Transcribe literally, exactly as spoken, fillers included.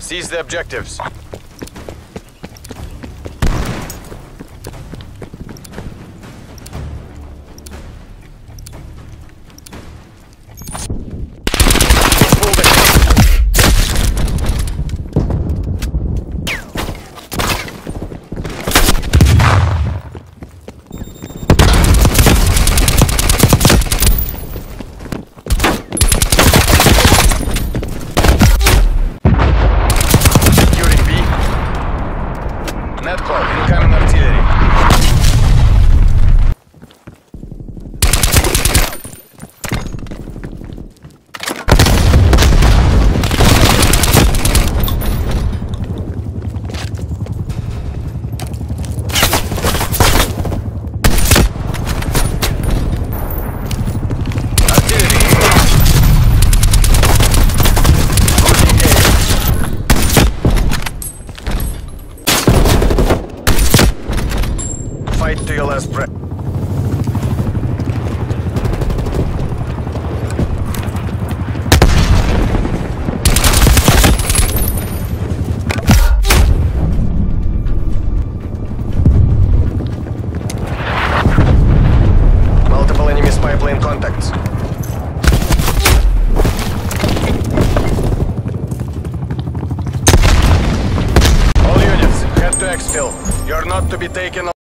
Seize the objectives. Net call, incoming artillery. Fight to your last breath. Multiple enemy spy plane contacts. All units, head to exfil. You're not to be taken